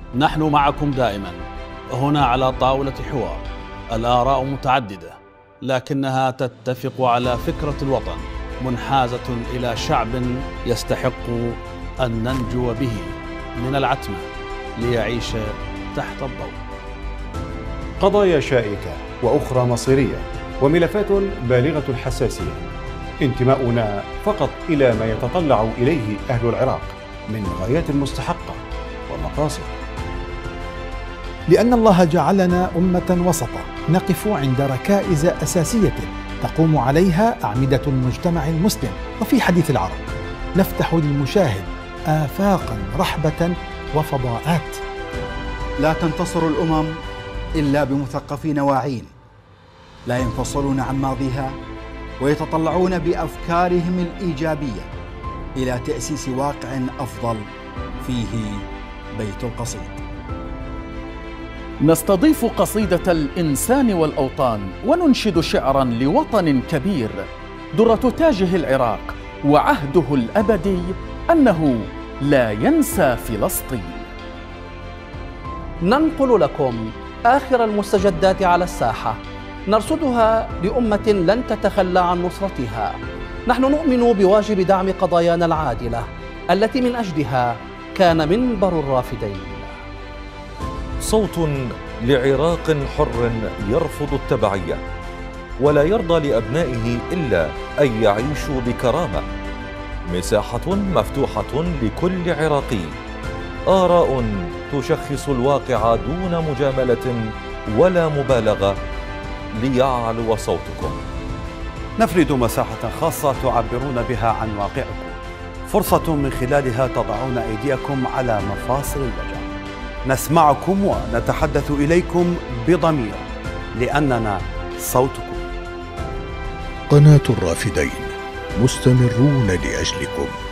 نحن معكم دائما هنا على طاولة حوار. الآراء متعددة لكنها تتفق على فكرة الوطن منحازة إلى شعب يستحق أن ننجو به من العتمة ليعيش تحت الضوء. قضايا شائكة وأخرى مصيرية وملفات بالغة الحساسية، انتماؤنا فقط إلى ما يتطلع إليه أهل العراق من غايات مستحقة ومقاصد. لأن الله جعلنا أمة وسطا نقف عند ركائز أساسية تقوم عليها أعمدة المجتمع المسلم. وفي حديث العرب نفتح للمشاهد آفاقا رحبة وفضاءات. لا تنتصر الأمم إلا بمثقفين واعين لا ينفصلون عن ماضيها ويتطلعون بأفكارهم الإيجابية إلى تأسيس واقع أفضل فيه بيت القصيد. نستضيف قصيدة الإنسان والأوطان وننشد شعرا لوطن كبير درة تاجه العراق وعهده الأبدي أنه لا ينسى فلسطين. ننقل لكم آخر المستجدات على الساحة، نرصدها لأمة لن تتخلى عن نصرتها. نحن نؤمن بواجب دعم قضايانا العادلة التي من أجلها كان منبر الرافدين. صوت لعراق حر يرفض التبعية ولا يرضى لأبنائه إلا أن يعيشوا بكرامة. مساحة مفتوحة لكل عراقي، آراء تشخص الواقع دون مجاملة ولا مبالغة ليعلو صوتكم. نفرد مساحة خاصة تعبرون بها عن واقعكم، فرصة من خلالها تضعون أيديكم على مفاصل الوجع. نسمعكم ونتحدث إليكم بضمير لأننا صوتكم. قناة الرافدين، مستمرون لأجلكم.